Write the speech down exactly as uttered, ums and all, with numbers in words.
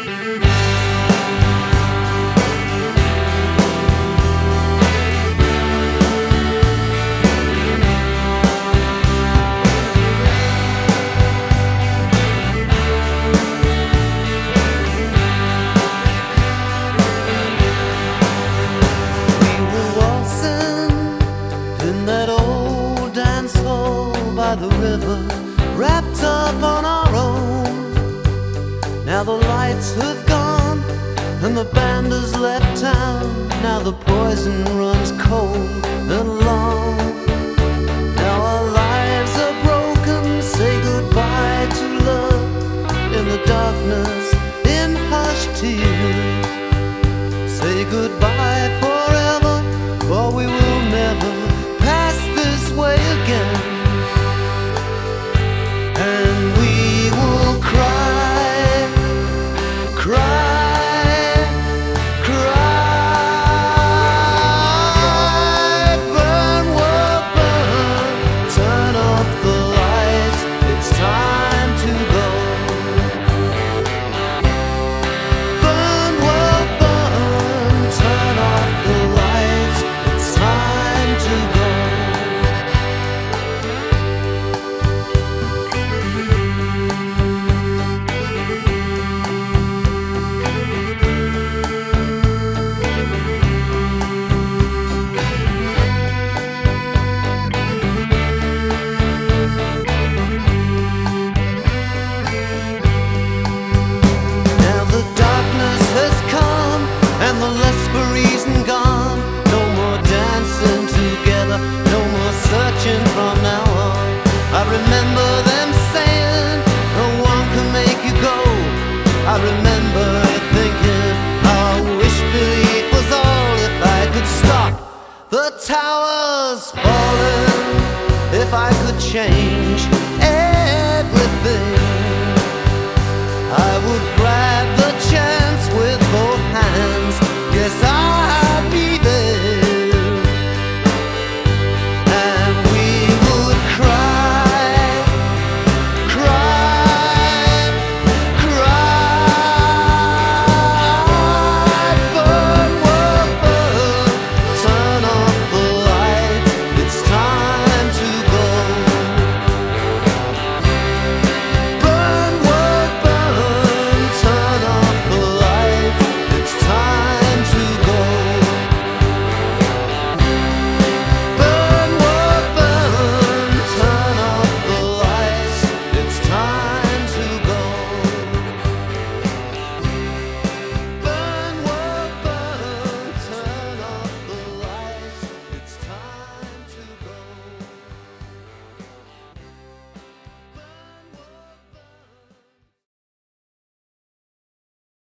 By the river, wrapped up on our own. Now the lights have gone and the band has left town. Now the poison runs cold and long. Now our lives are broken. Say goodbye to love in the darkness, in hushed tears. Say goodbye forever, for we will never pass this way again. And we will cry, cry, cry. Burn, will burn, turn off the lights, it's time to go. Burn, will burn, turn off the lights, it's time to go. From now on, I remember them saying no one can make you go. I remember thinking how I wish belief was all. If I could stop the towers falling, if I could change